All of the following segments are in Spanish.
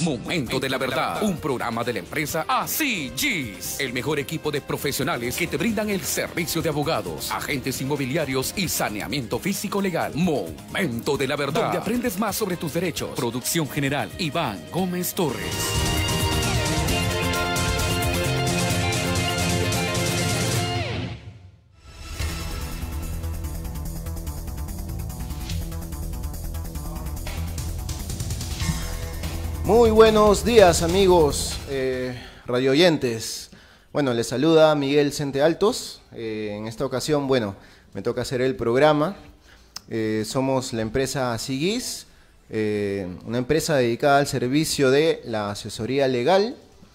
Momento de la Verdad, un programa de la empresa ACGs, el mejor equipo de profesionales que te brindan el servicio de abogados, agentes inmobiliarios y saneamiento físico legal. Momento de la Verdad, donde aprendes más sobre tus derechos. Producción general, Iván Gómez Torres. Muy buenos días, amigos radio oyentes. Bueno, les saluda Miguel Cente Altos. En esta ocasión, bueno, me toca hacer el programa. Somos la empresa ACGs, una empresa dedicada al servicio de la asesoría legal.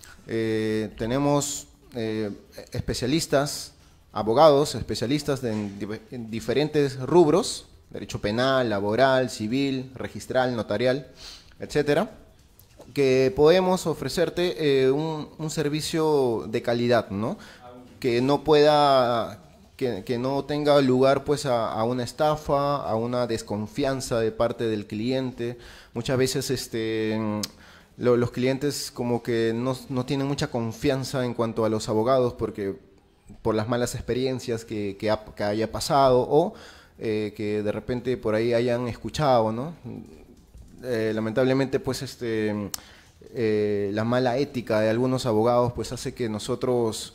Tenemos especialistas, abogados, especialistas en diferentes rubros: derecho penal, laboral, civil, registral, notarial, etcétera, que podemos ofrecerte un servicio de calidad, ¿no? Que no pueda, que no tenga lugar pues a una estafa, a una desconfianza de parte del cliente. Muchas veces los clientes como que no tienen mucha confianza en cuanto a los abogados porque por las malas experiencias que haya pasado o que de repente por ahí hayan escuchado, ¿no? Lamentablemente pues la mala ética de algunos abogados pues hace que nosotros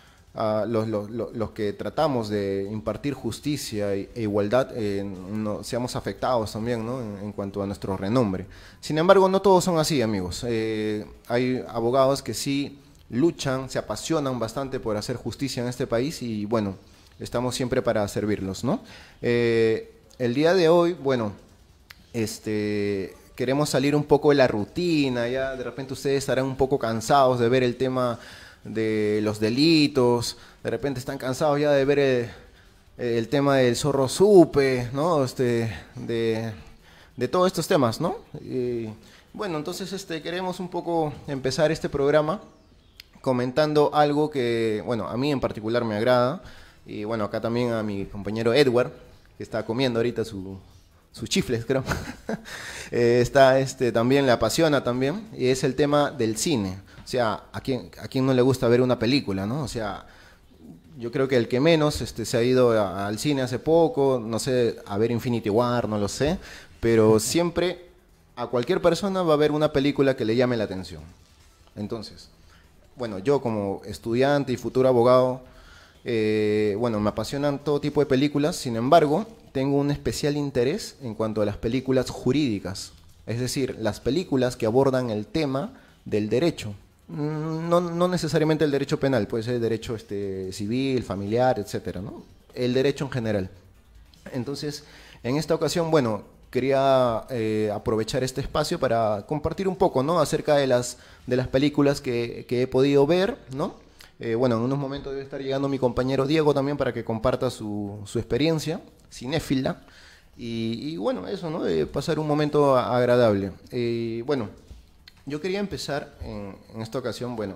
los que tratamos de impartir justicia e igualdad seamos afectados también, ¿no? en cuanto a nuestro renombre. Sin embargo, no todos son así, amigos. Hay abogados que sí luchan, se apasionan bastante por hacer justicia en este país y bueno, estamos siempre para servirlos, ¿no? El día de hoy, bueno, queremos salir un poco de la rutina. Ya de repente ustedes estarán un poco cansados de ver el tema de los delitos, de repente están cansados ya de ver el tema del zorro supe, ¿no? De todos estos temas, ¿no? Y bueno, entonces queremos un poco empezar este programa comentando algo que, bueno, a mí en particular me agrada, y bueno, acá también a mi compañero Edward, que está comiendo ahorita sus chifles, creo. También le apasiona también, y es el tema del cine. O sea, ¿a quién no le gusta ver una película, no? O sea, yo creo que el que menos se ha ido al cine hace poco, no sé, a ver Infinity War, no lo sé, pero siempre a cualquier persona va a haber una película que le llame la atención. Entonces, bueno, yo como estudiante y futuro abogado, bueno, me apasionan todo tipo de películas. Sin embargo, tengo un especial interés en cuanto a las películas jurídicas, es decir, las películas que abordan el tema del derecho. No necesariamente el derecho penal, puede ser el derecho civil, familiar, etcétera, ¿no? El derecho en general. Entonces, en esta ocasión, bueno, quería aprovechar este espacio para compartir un poco, ¿no? Acerca de las películas que he podido ver, ¿no? Bueno, en unos momentos debe estar llegando mi compañero Diego también para que comparta su experiencia cinéfila. Y bueno, eso, ¿no? De pasar un momento agradable. Bueno, yo quería empezar en esta ocasión, bueno,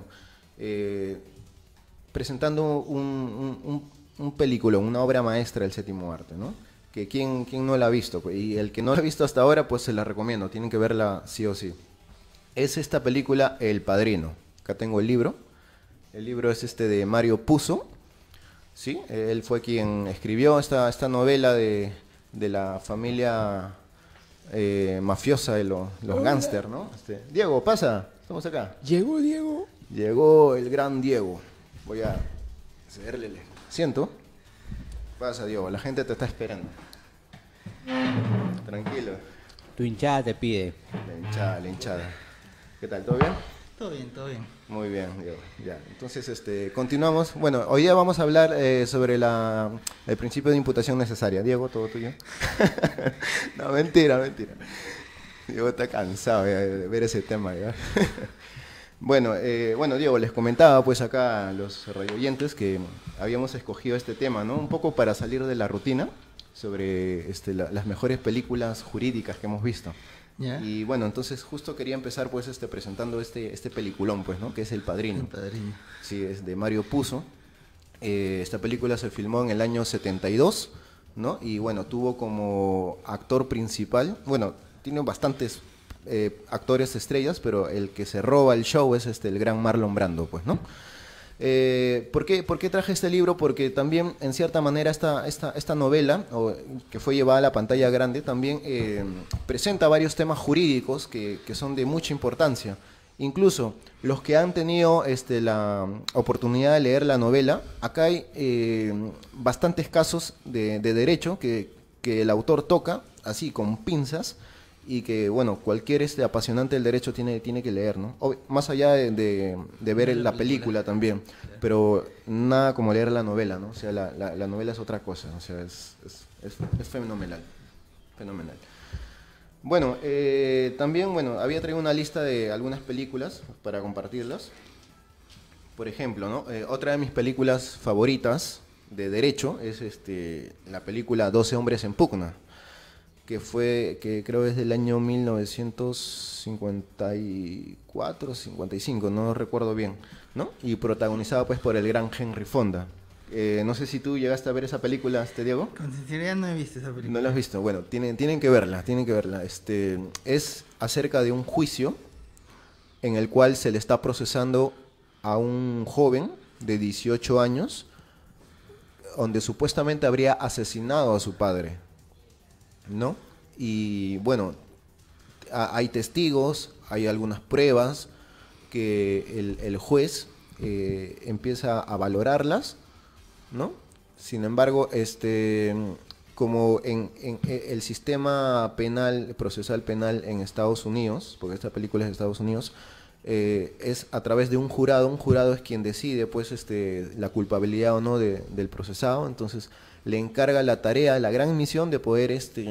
presentando un película, una obra maestra del séptimo arte, ¿no? Que ¿quién no la ha visto? Y el que no la ha visto hasta ahora, pues se la recomiendo, tienen que verla sí o sí. Es esta película El Padrino. Acá tengo el libro. El libro es de Mario Puzo, ¿sí? Él fue quien escribió esta novela de la familia mafiosa de los gángster, ¿no? Diego, pasa, estamos acá. ¿Llegó Diego? Llegó el gran Diego. Voy a cederle el asiento. Pasa, Diego, la gente te está esperando. Tranquilo. Tu hinchada te pide. La hinchada. ¿Qué tal? ¿Todo bien? Todo bien, todo bien. Muy bien, Diego. Ya. Entonces, continuamos. Bueno, hoy día vamos a hablar sobre el principio de imputación necesaria. Diego, todo tuyo. No, mentira. Diego está cansado de ver ese tema, ¿ya? Bueno, Diego, les comentaba pues acá a los radioyentes que habíamos escogido este tema, ¿no? Un poco para salir de la rutina sobre las mejores películas jurídicas que hemos visto. ¿Ya? Y bueno, entonces justo quería empezar pues presentando este peliculón, pues, ¿no? Que es El Padrino. El Padrino. Sí, es de Mario Puzo. Esta película se filmó en el año 72, ¿no? Y bueno, tuvo como actor principal, bueno, tiene bastantes actores estrellas, pero el que se roba el show es el gran Marlon Brando, pues, ¿no? ¿Por qué traje este libro? Porque también, en cierta manera, esta novela, que fue llevada a la pantalla grande, también presenta varios temas jurídicos que son de mucha importancia. Incluso los que han tenido la oportunidad de leer la novela, acá hay bastantes casos de derecho que el autor toca, así, con pinzas, y que, bueno, cualquier apasionante del derecho tiene que leer, ¿no? Más allá de ver la película también, pero nada como leer la novela, ¿no? O sea, la novela es otra cosa, o sea, es fenomenal, fenomenal. Bueno, también, bueno, había traído una lista de algunas películas para compartirlas. Por ejemplo, ¿no? Otra de mis películas favoritas de derecho es la película 12 hombres en pugna, que creo es del año 1954, 55, no recuerdo bien, ¿no? Y protagonizada pues por el gran Henry Fonda. No sé si tú llegaste a ver esa película, Diego. Con sinceridad no he visto esa película. No la has visto. Bueno, tienen que verla, tienen que verla. Es acerca de un juicio en el cual se le está procesando a un joven de 18 años, donde supuestamente habría asesinado a su padre, ¿no? Y bueno, hay testigos, hay algunas pruebas que el juez empieza a valorarlas, ¿no? Sin embargo, como en el sistema penal, procesal penal en Estados Unidos, porque esta película es de Estados Unidos, es a través de un jurado es quien decide pues la culpabilidad o no del procesado. Entonces le encarga la tarea, la gran misión de poder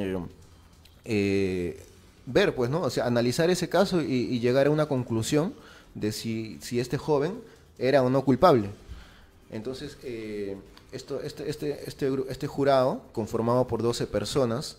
ver, pues, ¿no? O sea, analizar ese caso y llegar a una conclusión de si este joven era o no culpable. Entonces, este jurado, conformado por 12 personas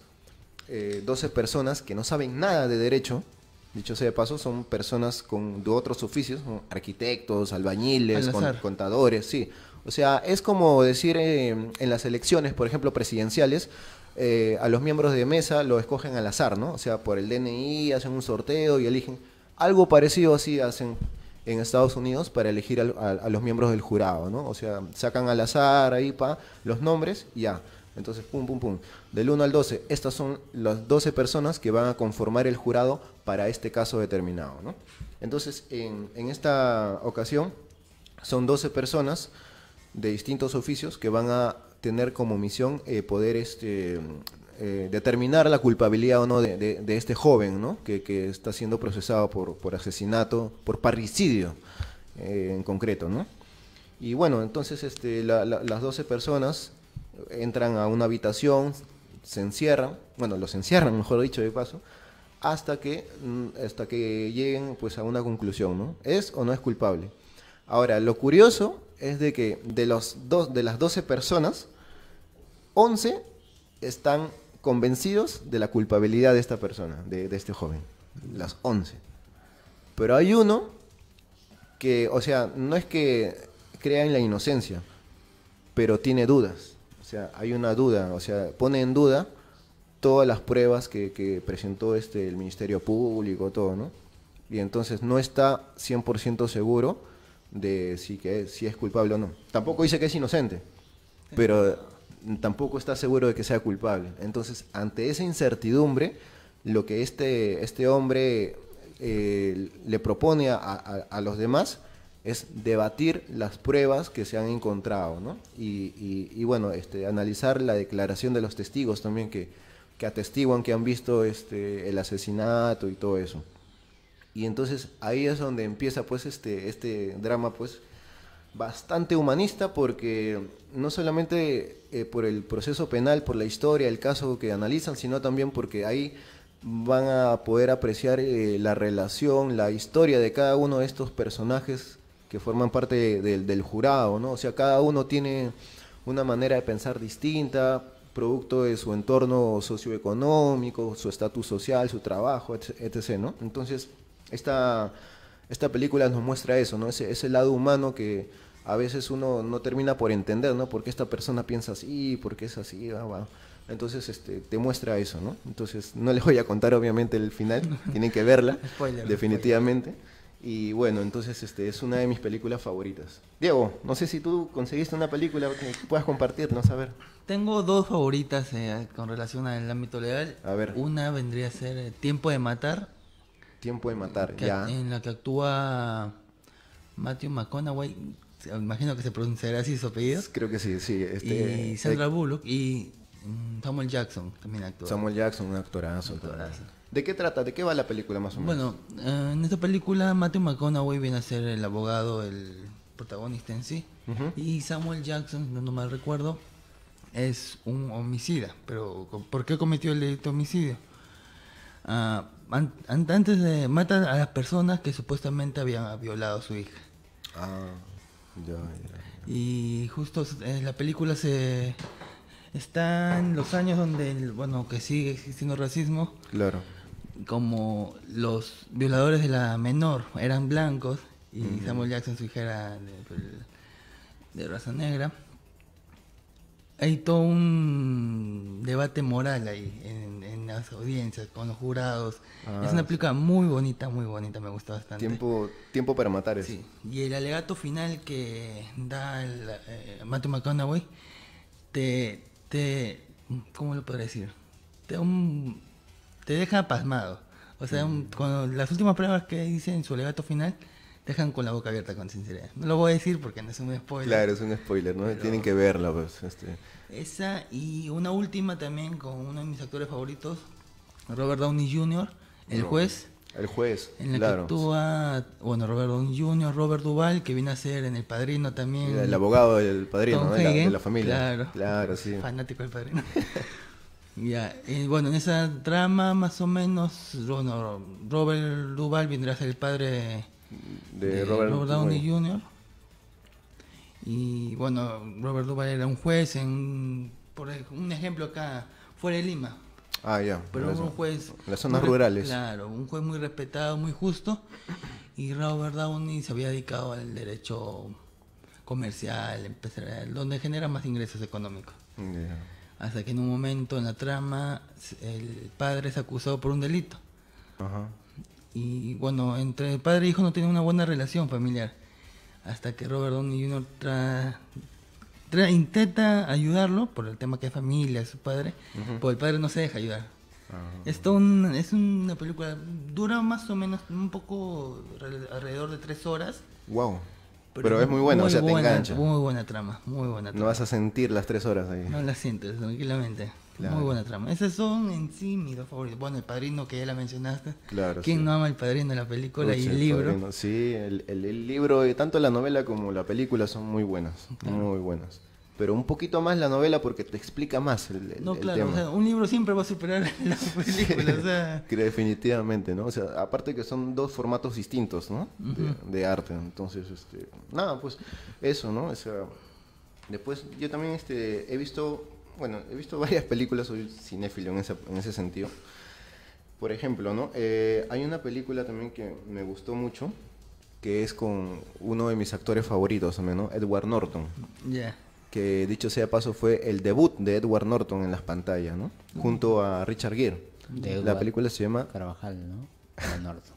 que no saben nada de derecho, dicho sea de paso, son personas de otros oficios, ¿no? Arquitectos, albañiles, contadores, sí. O sea, es como decir en las elecciones, por ejemplo, presidenciales, a los miembros de mesa lo escogen al azar, ¿no? O sea, por el DNI hacen un sorteo y eligen. Algo parecido así hacen en Estados Unidos para elegir a los miembros del jurado, ¿no? O sea, sacan al azar ahí los nombres y ya. Entonces, pum, pum, pum. Del 1 al 12, estas son las 12 personas que van a conformar el jurado para este caso determinado, ¿no? Entonces, en esta ocasión, son 12 personas de distintos oficios que van a tener como misión poder determinar la culpabilidad o no de este joven, ¿no? que está siendo procesado por asesinato, por parricidio en concreto, ¿no? Y bueno, entonces las 12 personas entran a una habitación, se encierran, bueno, los encierran, mejor dicho, de paso, hasta que lleguen pues a una conclusión, ¿no? ¿Es o no es culpable? Ahora, lo curioso es de que de las 12 personas, 11 están convencidos de la culpabilidad de esta persona, de este joven, las 11. Pero hay uno que, o sea, no es que crea en la inocencia, pero tiene dudas. O sea, hay una duda, o sea, pone en duda todas las pruebas que presentó el Ministerio Público, todo, ¿no? Y entonces no está 100% seguro de si es culpable o no. Tampoco dice que es inocente, pero tampoco está seguro de que sea culpable. Entonces, ante esa incertidumbre, lo que este hombre le propone a los demás es debatir las pruebas que se han encontrado, ¿no? Y bueno, analizar la declaración de los testigos también que atestiguan que han visto el asesinato y todo eso. Y entonces ahí es donde empieza pues este drama pues bastante humanista, porque no solamente por el proceso penal, por la historia, el caso que analizan, sino también porque ahí van a poder apreciar la relación, la historia de cada uno de estos personajes que forman parte del jurado, ¿no? O sea, cada uno tiene una manera de pensar distinta, producto de su entorno socioeconómico, su estatus social, su trabajo, etc., ¿no? Entonces, esta película nos muestra eso, ¿no? Ese lado humano que a veces uno no termina por entender, ¿no? ¿Por qué esta persona piensa así? ¿Por qué es así? Entonces te muestra eso, ¿no? Entonces no les voy a contar obviamente el final, tienen que verla, Spoiler, definitivamente. Y bueno, entonces es una de mis películas favoritas. Diego, no sé si tú conseguiste una película que puedas compartirnos, a ver. Tengo dos favoritas con relación al ámbito legal. A ver. Una vendría a ser Tiempo de Matar, Tiempo de matar, que- ya. en la que actúa Matthew McConaughey, imagino que se pronunciará así su apellido, Creo que sí, sí. y Sandra Bullock y Samuel Jackson también actúa. Samuel Jackson, un actorazo. Actorazo. ¿De qué trata? ¿De qué va la película más o menos? Bueno, en esta película Matthew McConaughey viene a ser el abogado, el protagonista en sí, Ujú. y Samuel Jackson, no mal recuerdo, es un homicida. Pero ¿por qué cometió el delito de homicidio? Antes de matar a las personas que supuestamente habían violado a su hija. Ah, ya. Y justo la película está en los años donde, bueno, que sigue existiendo racismo, Claro. como los violadores de la menor eran blancos y Samuel Jackson, su hija, era de raza negra. Hay todo un debate moral ahí en las audiencias, con los jurados. Ah, Es una película muy bonita, me gusta bastante. Tiempo para matar es. Sí. Y el alegato final que da Matthew McConaughey ¿cómo lo podría decir? Te deja pasmado. O sea, cuando las últimas palabras que dice en su alegato final dejan con la boca abierta, con sinceridad. No lo voy a decir porque no es un spoiler. Claro, es un spoiler, ¿no? Pero- Tienen que verla, pues. Esa y una última también con uno de mis actores favoritos, Robert Downey Jr., el juez, El juez, en la que claro. actúa, bueno, Robert Downey Jr., Robert Duvall, que viene a ser en El Padrino también. El abogado del padrino, Tom ¿no? Hagen, De la familia. Claro, Claro, sí. fanático del Padrino. Ya, bueno, en esa trama más o menos, bueno, Robert Duvall vendrá a ser el padre De Robert Downey Jr. Y bueno, Robert Duvall era un juez por un ejemplo acá, fuera de Lima. Ah, ya. Pero en un juez... en las zonas muy rurales. Claro, un juez muy respetado, muy justo. Y Robert Downey se había dedicado al derecho comercial, empresarial, donde genera más ingresos económicos. Ya. Hasta que en un momento en la trama el padre es acusado por un delito. Ajá. Y bueno, entre el padre e hijo no tienen una buena relación familiar. Hasta que Robert Downey Jr. intenta ayudarlo por el tema que es familia, es su padre, pero el padre no se deja ayudar. Es una película, dura más o menos un poco alrededor de 3 horas. Wow. Pero es muy buena, o sea, te engancha. Muy buena trama, muy buena trama. No vas a sentir las 3 horas ahí. No la sientes tranquilamente. Claro. Muy buena trama. Esas son en sí mis dos favoritos. Bueno, El Padrino, que ya la mencionaste. Claro, ¿Quién sí. no ama El Padrino de la película Pucha, y el libro? Padrino. Sí, el libro, tanto la novela como la película son muy buenas, muy buenas. Pero un poquito más la novela porque te explica más el No, el claro, tema. o sea, un libro siempre va a superar la película, o sea... Que definitivamente, ¿no? O sea, aparte que son dos formatos distintos, ¿no? De arte. Entonces, nada, pues eso, ¿no? O sea, después yo también he visto varias películas, soy cinéfilo en ese sentido. Por ejemplo, ¿no? Hay una película también que me gustó mucho, que es con uno de mis actores favoritos, ¿no? Edward Norton. Ya. Que dicho sea paso fue el debut de Edward Norton en las pantallas, ¿no? Junto a Richard Gere. De La Edward película se llama... Carvajal, ¿no? Al norte.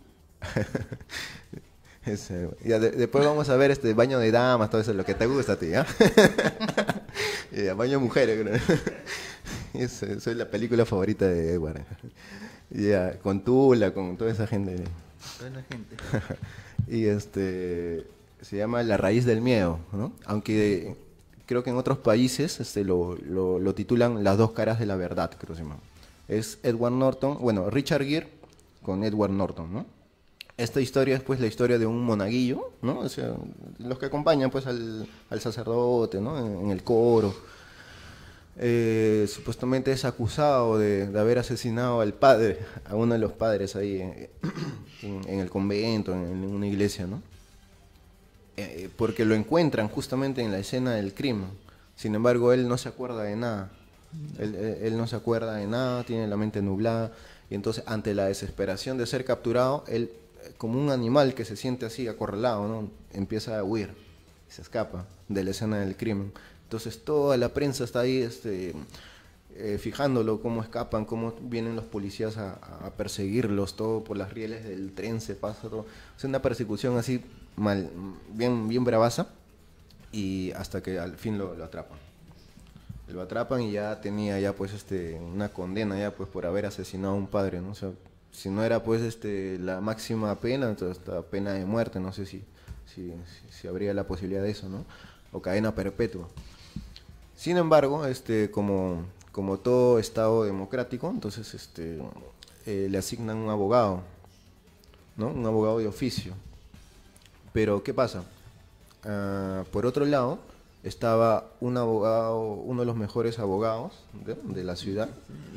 Después vamos a ver Baño de Damas, todo eso, lo que te gusta a ti, ¿ah? Baño de Mujeres, creo. Soy la película favorita de Edward. Con Tula, con toda esa gente. Toda la gente. Y se llama La raíz del miedo, ¿no? Aunque creo que en otros países lo titulan Las dos caras de la verdad, creo que se llama. Es Edward Norton, bueno, Richard Gere con Edward Norton, ¿no? Esta historia es pues la historia de un monaguillo, ¿no? O sea, los que acompañan pues al sacerdote, ¿no? En el coro. Supuestamente es acusado de haber asesinado al padre, a uno de los padres ahí en el convento, en una iglesia, ¿no? Porque lo encuentran justamente en la escena del crimen. Sin embargo, él no se acuerda de nada. Él no se acuerda de nada, tiene la mente nublada. Y entonces, ante la desesperación de ser capturado, él, como un animal que se siente así acorralado, ¿no? Empieza a huir, se escapa de la escena del crimen. Entonces, toda la prensa está ahí fijándolo, cómo escapan, cómo vienen los policías a perseguirlos, todo por las rieles del tren se pasa, todo. Es una persecución así bien bravaza, y hasta que al fin lo atrapan. Lo atrapan y ya tenía ya pues una condena ya pues por haber asesinado a un padre, ¿no? O sea, si no era pues la máxima pena, entonces hasta pena de muerte, no sé si habría la posibilidad de eso, ¿no? O cadena perpetua. Sin embargo, como todo Estado democrático, entonces le asignan un abogado, ¿no? Un abogado de oficio. Pero ¿qué pasa? Por otro lado, estaba un abogado, uno de los mejores abogados de la ciudad,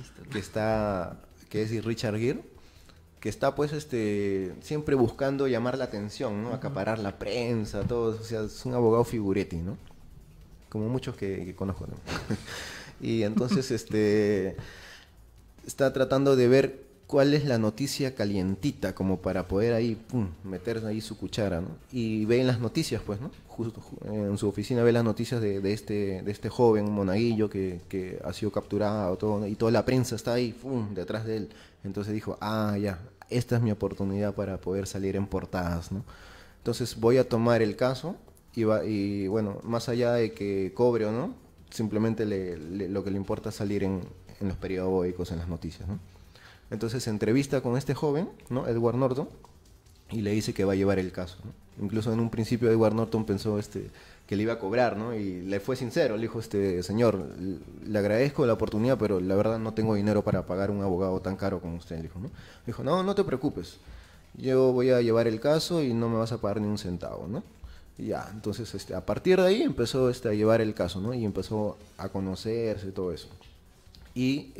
que es Richard Gere, que está pues siempre buscando llamar la atención, ¿no? Acaparar la prensa, todo, o sea, es un abogado figuretti, ¿no? Como muchos que conozco, ¿no? Y entonces está tratando de ver cuál es la noticia calientita, como para poder ahí, meter ahí su cuchara, ¿no? Y ve en las noticias, pues, ¿no? Justo en su oficina ve las noticias de este joven monaguillo que ha sido capturado, todo, ¿no? Y toda la prensa está ahí, detrás de él. Entonces dijo, ya, esta es mi oportunidad para poder salir en portadas, ¿no? Entonces voy a tomar el caso y bueno, más allá de que cobre o no, simplemente lo que le importa es salir en los periódicos, en las noticias, ¿no? Entonces se entrevista con este joven, ¿no? Edward Norton, y le dice que va a llevar el caso, ¿no? Incluso en un principio Edward Norton pensó que le iba a cobrar, ¿no? Y le fue sincero, le dijo, señor, le agradezco la oportunidad, pero la verdad no tengo dinero para pagar un abogado tan caro como usted, le dijo, ¿no? Dijo, no te preocupes, yo voy a llevar el caso y no me vas a pagar ni un centavo, ¿no? Y ya, entonces a partir de ahí empezó a llevar el caso, ¿no? Y empezó a conocerse y todo eso. Y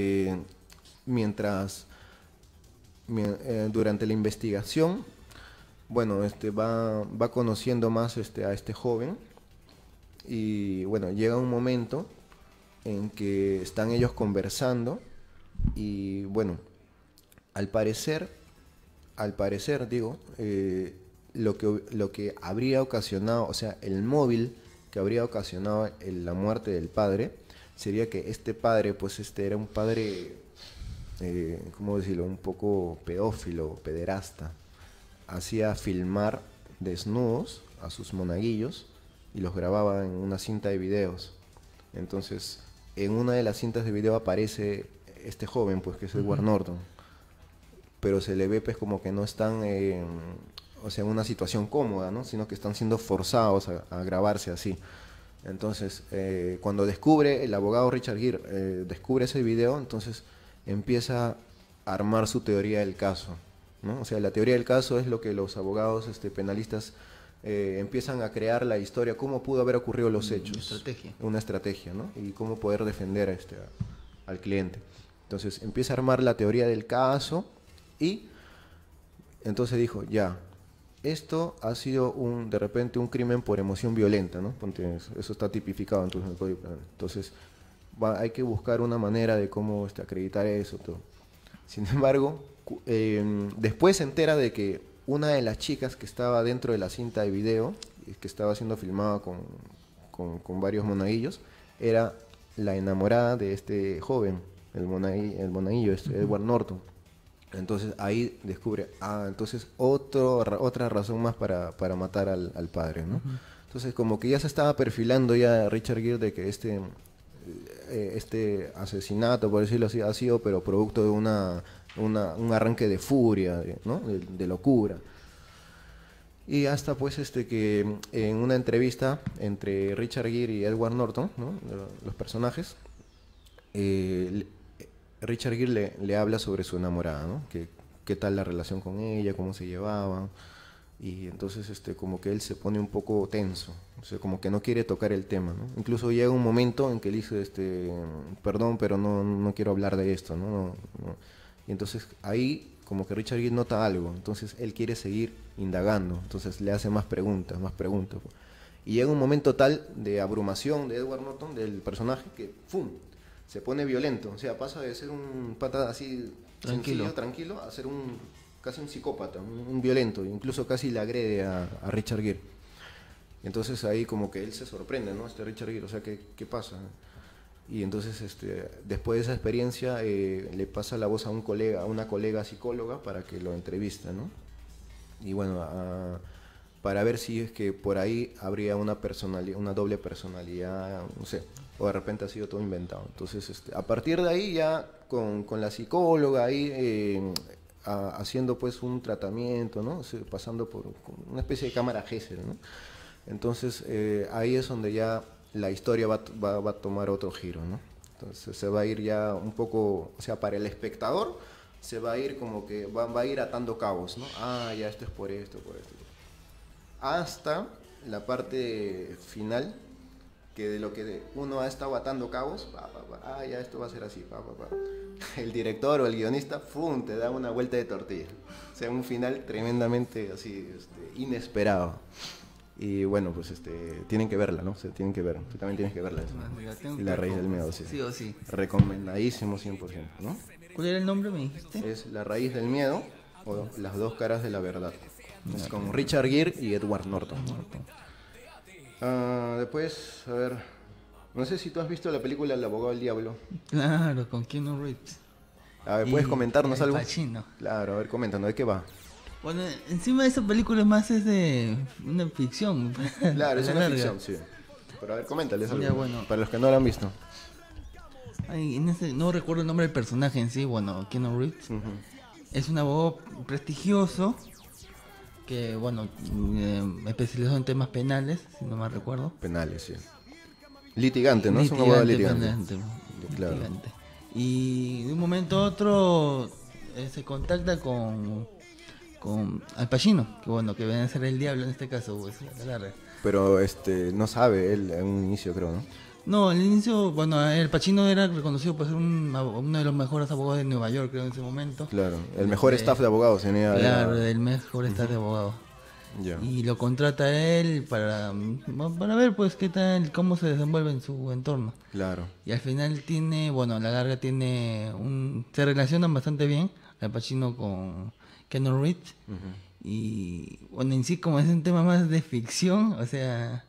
durante la investigación, bueno, va conociendo más a este joven, y bueno, llega un momento en que están ellos conversando y bueno, al parecer digo, lo que habría ocasionado, o sea, el móvil que habría ocasionado la muerte del padre, sería que este padre, pues era un padre, ¿cómo decirlo?, un poco pedófilo, pederasta. Hacía filmar desnudos a sus monaguillos y los grababa en una cinta de videos. Entonces, en una de las cintas de video aparece este joven, pues que es Edward Norton, pero se le ve pues como que no están o sea, en una situación cómoda, ¿no? Sino que están siendo forzados a grabarse así. Entonces, cuando el abogado Richard Gere descubre ese video, entonces empieza a armar su teoría del caso, ¿no? O sea, la teoría del caso es lo que los abogados penalistas empiezan a crear la historia, cómo pudo haber ocurrido los hechos. Una estrategia, ¿no? Y cómo poder defender al cliente. Entonces, empieza a armar la teoría del caso y entonces dijo, ya, esto ha sido de repente un crimen por emoción violenta, ¿no? Eso está tipificado entonces en el Código Penal. Entonces hay que buscar una manera de cómo acreditar eso, todo. Sin embargo, después se entera de que una de las chicas que estaba dentro de la cinta de video, que estaba siendo filmada con varios monaguillos, era la enamorada de este joven, el monaguillo, Edward Norton. Entonces ahí descubre, entonces otra razón más para matar al padre, ¿no? Entonces como que ya se estaba perfilando ya Richard Gere de que este asesinato, por decirlo así, ha sido pero producto de un arranque de furia, ¿no? De locura. Y hasta pues que en una entrevista entre Richard Gere y Edward Norton, ¿no? Los personajes, Richard Gere le habla sobre su enamorada, ¿no? Qué tal la relación con ella, cómo se llevaban, y entonces como que él se pone un poco tenso, o sea, como que no quiere tocar el tema, ¿no? Incluso llega un momento en que él dice, perdón, pero no quiero hablar de esto, ¿no? Y entonces ahí como que Richard Gere nota algo, entonces él quiere seguir indagando, entonces le hace más preguntas, y llega un momento tal de abrumación de Edward Norton, del personaje, que ¡fum!, se pone violento, o sea, pasa de ser un pata así tranquilo, a ser casi un psicópata, un violento, incluso casi le agrede a Richard Gere. Entonces ahí como que él se sorprende, ¿no? Richard Gere, o sea, ¿qué pasa? Y entonces, después de esa experiencia, le pasa la voz a un colega, a una colega psicóloga para que lo entrevista, ¿no? Y bueno, para ver si es que por ahí habría una personalidad, una doble personalidad, no sé, o de repente ha sido todo inventado. Entonces, a partir de ahí ya con la psicóloga ahí haciendo pues un tratamiento, ¿no? O sea, pasando por una especie de cámara Gesell, ¿no? Entonces, ahí es donde ya la historia va a tomar otro giro, ¿no? Entonces se va a ir ya un poco, o sea, para el espectador se va a ir como que va a ir atando cabos, ¿no? Ah, ya esto es por esto, por esto. Hasta la parte final, que de lo que uno ha estado atando cabos, ya esto va a ser así, el director o el guionista, ¡fum!, te da una vuelta de tortilla. O sea, un final tremendamente así, inesperado. Y bueno, pues tienen que verla, ¿no? O sea, tienen que verla. Tú también tienes que verla. Y La raíz del miedo, sí. Sí o sí. Recomendadísimo 100%, ¿no? ¿Cuál era el nombre, me dijiste? Es La raíz del miedo o Las dos caras de la verdad. Es con Richard Gere y Edward Norton. Después, a ver, no sé si tú has visto la película El abogado del diablo. Claro, con Keanu Reeves. A ver, ¿puedes comentarnos algo? Pacino. Claro, a ver, coméntanos, ¿de qué va? Bueno, encima de esa película es de una ficción. Claro, es una larga. ficción, sí. Pero a ver, coméntales algo, Ya, bueno. para los que no lo han visto. Ay, no recuerdo el nombre del personaje en sí, bueno, Keanu Reeves. Es un abogado prestigioso que, bueno, especializado en temas penales, si no mal recuerdo. Penales, sí. Litigante, ¿no? Es un abogado litigante. Claro. Litigante. Y de un momento a otro se contacta con Al Pacino, que bueno, que viene a ser el diablo en este caso, pues, la larga. Pero no sabe él en un inicio, creo, ¿no? No, al inicio, bueno, Al Pacino era reconocido por ser uno de los mejores abogados de Nueva York, creo, en ese momento. Claro, el mejor staff de abogados tenía. Claro, el mejor staff de abogados. Ya. Y lo contrata a él para ver, pues, qué tal, cómo se desenvuelve en su entorno. Claro. Y al final a la larga se relacionan bastante bien, Al Pacino con Keanu Reeves. Y bueno, en sí, como es un tema más de ficción, o sea,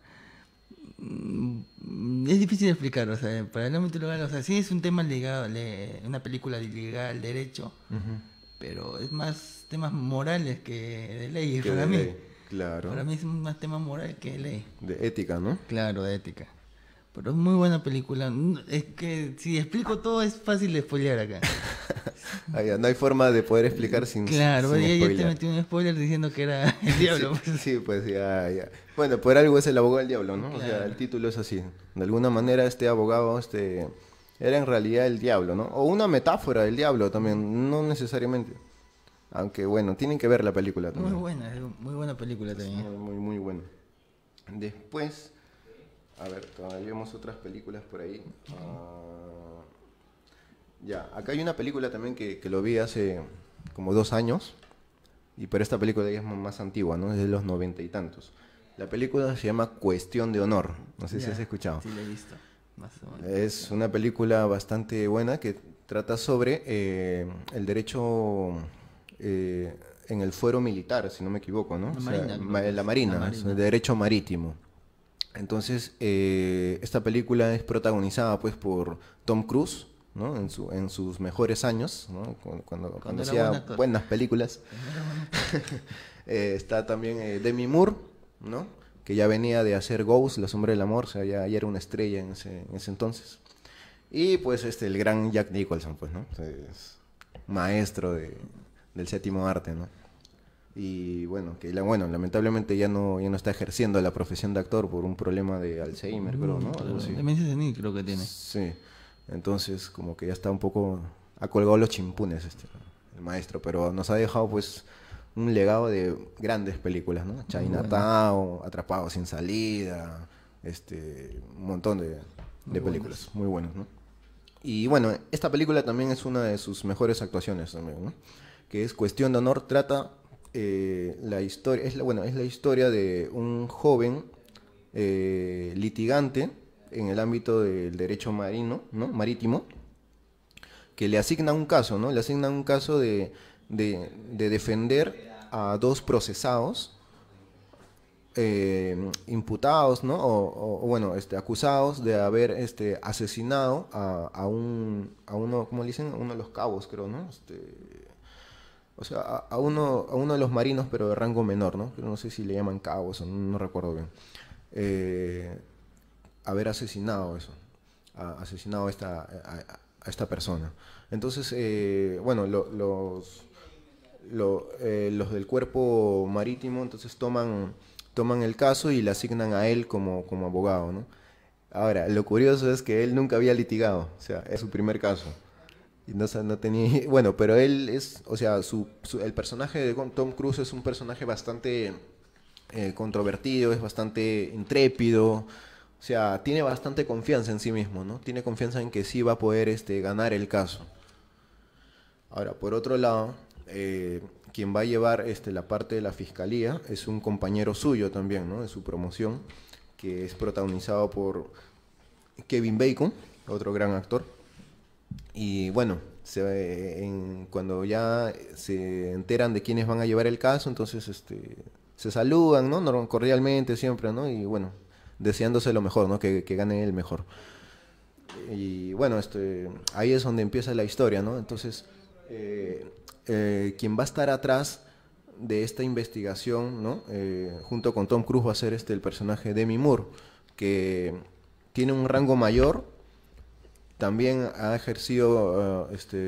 es difícil de explicar, o sea, para el ámbito legal, o sea, sí es un tema ligado, una película legal, derecho, pero es más temas morales que de ley, para mí. Claro. Para mí es más tema moral que de ley. De ética, ¿no? Claro, de ética. Pero es muy buena película. Es que si explico todo es fácil de spoilear acá. No hay forma de poder explicar sin Claro, sin ya te metí un spoiler diciendo que era el diablo. Sí, pues ya. Bueno, por algo es el abogado del diablo, ¿no? Claro. O sea, el título es así. De alguna manera este abogado era en realidad el diablo, ¿no? O una metáfora del diablo también, no necesariamente. Aunque bueno, tienen que ver la película también. Muy buena película también. Muy buena. Después, a ver, todavía vemos otras películas por ahí. Ya, acá hay una película también que lo vi hace como 2 años, pero esta película ya es más antigua, ¿no? Es de los 90 y tantos. La película se llama Cuestión de Honor, no sé si has escuchado. Sí, la he visto, más o menos. Es una película bastante buena que trata sobre el derecho en el fuero militar, si no me equivoco, ¿no? La Marina, es el derecho marítimo. Entonces, esta película es protagonizada pues por Tom Cruise, ¿no? En sus mejores años, ¿no? Cuando hacía buenas películas. Está también Demi Moore, ¿no? Que ya venía de hacer Ghost, La sombra del amor, o sea, ya era una estrella en ese entonces. Y pues el gran Jack Nicholson, pues, ¿no? Es maestro del séptimo arte, ¿no? Y bueno, lamentablemente ya no está ejerciendo la profesión de actor por un problema de Alzheimer, creo, ¿no? Algo así. Demencia senil creo que tiene. Sí. Entonces, como que ya está un poco... Ha colgado los chimpunes el maestro, pero nos ha dejado pues un legado de grandes películas, ¿no? Chinatown, Atrapado sin salida, un montón de películas muy buenas, ¿no? Y bueno, esta película también es una de sus mejores actuaciones también, ¿no? Que es Cuestión de Honor, trata la historia, es la historia de un joven litigante en el ámbito del derecho marino, ¿no? Marítimo, que le asigna un caso, ¿no? Le asigna un caso de defender a 2 procesados imputados, ¿no? Bueno, acusados de haber asesinado a uno, ¿cómo le dicen? A uno de los cabos, creo, ¿no? O sea, a uno de los marinos, pero de rango menor, ¿no? No sé si le llaman cabos, o no recuerdo bien. Haber asesinado eso, asesinado a esta persona. Entonces, bueno, los del cuerpo marítimo entonces toman el caso y le asignan a él como abogado, ¿no? Ahora, lo curioso es que él nunca había litigado, o sea, es su primer caso. Y no tenía, bueno, pero él es, o sea, el personaje de Tom Cruise es un personaje bastante controvertido, es bastante intrépido, o sea, tiene bastante confianza en sí mismo, ¿no? Tiene confianza en que sí va a poder ganar el caso. Ahora, por otro lado, quien va a llevar la parte de la fiscalía es un compañero suyo también, ¿no? De su promoción, que es protagonizado por Kevin Bacon, otro gran actor. Y bueno, cuando ya se enteran de quiénes van a llevar el caso, entonces se saludan, ¿no? Cordialmente siempre, ¿no? Y bueno, deseándose lo mejor, ¿no? Que gane el mejor. Y bueno, ahí es donde empieza la historia, ¿no? Entonces, quien va a estar atrás de esta investigación, ¿no? Junto con Tom Cruise va a ser el personaje Demi Moore, que tiene un rango mayor, también ha ejercido,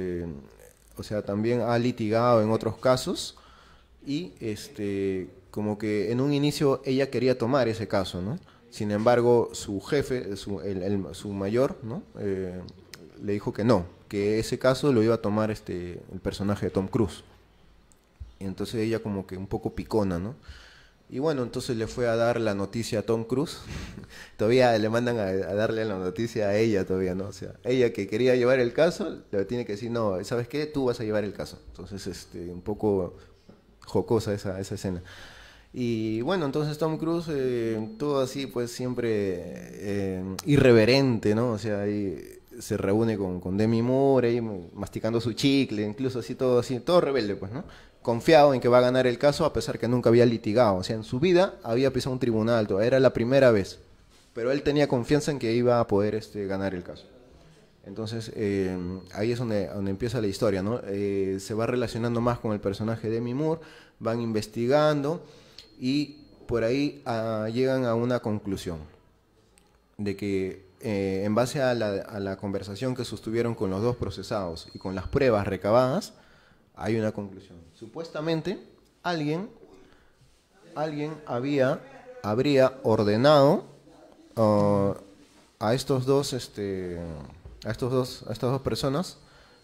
o sea, también ha litigado en otros casos y como que en un inicio ella quería tomar ese caso, ¿no? Sin embargo, su jefe, su mayor, ¿no? Le dijo que no, que ese caso lo iba a tomar el personaje de Tom Cruise. Y entonces ella como que un poco picona, ¿no? Y bueno, entonces le fue a dar la noticia a Tom Cruise. Todavía le mandan a darle la noticia a ella todavía, ¿no? O sea, ella que quería llevar el caso, le tiene que decir, no, ¿sabes qué? Tú vas a llevar el caso. Entonces, un poco jocosa esa escena. Y bueno, entonces Tom Cruise, todo así, pues siempre irreverente, ¿no? O sea, ahí se reúne con Demi Moore, ahí masticando su chicle, incluso así, todo rebelde, pues, ¿no? Confiado en que va a ganar el caso, a pesar que nunca había litigado. O sea, en su vida había pisado un tribunal, era la primera vez. Pero él tenía confianza en que iba a poder ganar el caso. Entonces, ahí es donde empieza la historia, ¿no? Se va relacionando más con el personaje de Demi Moore, van investigando y por ahí llegan a una conclusión de que en base a la conversación que sostuvieron con los dos procesados y con las pruebas recabadas, hay una conclusión. Supuestamente alguien habría ordenado a estas dos personas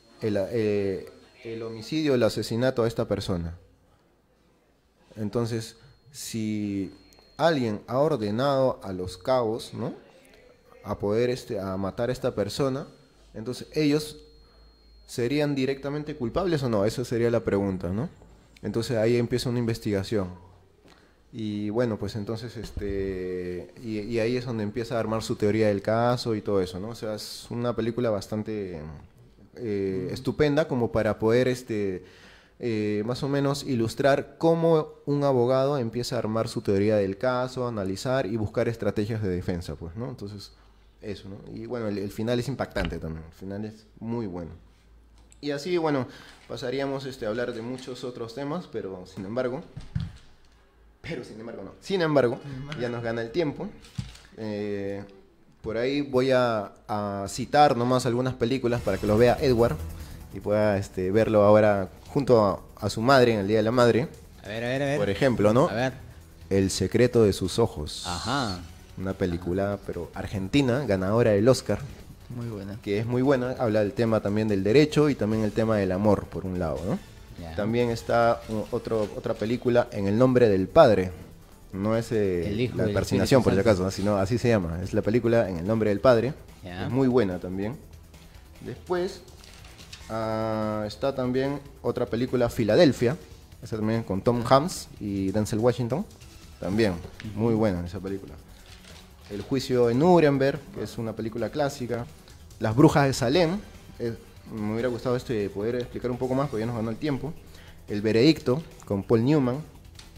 el homicidio, el asesinato a esta persona. Entonces, si alguien ha ordenado a los cabos, ¿no?, a poder a matar a esta persona, entonces ellos ¿serían directamente culpables o no? Esa sería la pregunta, ¿no? Entonces ahí empieza una investigación. Y bueno, pues entonces y ahí es donde empieza a armar su teoría del caso y todo eso, ¿no? O sea, es una película bastante estupenda como para poder más o menos ilustrar cómo un abogado empieza a armar su teoría del caso, analizar y buscar estrategias de defensa, pues, ¿no? Entonces, eso, ¿no? Y bueno, el final es impactante también, el final es muy bueno. Y así, bueno, pasaríamos a hablar de muchos otros temas, pero sin embargo, ya nos gana el tiempo. Por ahí voy a citar nomás algunas películas para que lo vea Edward y pueda verlo ahora junto a su madre en el Día de la Madre. A ver. Por ejemplo, ¿no? A ver. El secreto de sus ojos. Ajá. Una película, pero argentina, ganadora del Oscar. Muy buena. Que es muy buena, habla del tema también del derecho y también el tema del amor, por un lado, ¿no? Yeah. También está otra película, En el nombre del Padre. No es la persinación, por si acaso, ¿no? Sino así se llama. Es la película En el nombre del Padre. Yeah. Es muy buena también. Después está también otra película, Filadelfia. Esa también con Tom Hanks y Denzel Washington. También, muy buena esa película. El juicio en Nuremberg, que es una película clásica. Las brujas de Salem. Me hubiera gustado poder explicar un poco más, porque ya nos ganó el tiempo. El veredicto, con Paul Newman.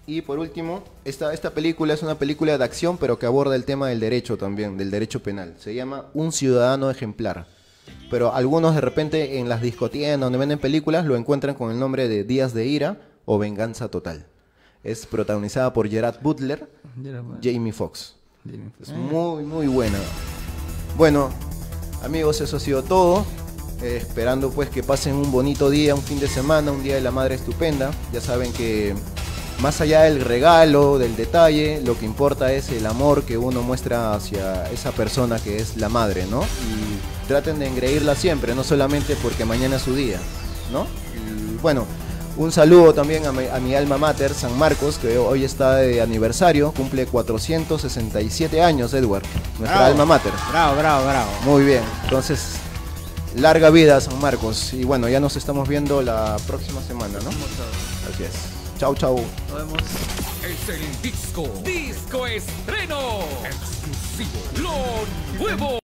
Y por último, esta película es una película de acción, pero que aborda el tema del derecho también, del derecho penal. Se llama Un ciudadano ejemplar. Pero algunos de repente en las discotiendas donde venden películas lo encuentran con el nombre de Días de Ira o Venganza Total. Es protagonizada por Gerard Butler, Jamie Foxx. Es muy, muy buena. Bueno, amigos, eso ha sido todo. Esperando pues que pasen un bonito día, un fin de semana, un día de la madre estupenda. Ya saben que más allá del regalo, del detalle, lo que importa es el amor que uno muestra hacia esa persona que es la madre, ¿no? Y traten de engreírla siempre, no solamente porque mañana es su día, ¿no? Y bueno, un saludo también a mi alma mater, San Marcos, que hoy está de aniversario, cumple 467 años, Edward, nuestra alma mater. Bravo, bravo, bravo. Muy bien, entonces, larga vida San Marcos. Y bueno, ya nos estamos viendo la próxima semana, ¿no? Así es. Chau, chau. Nos vemos. Es el disco estreno exclusivo, lo nuevo.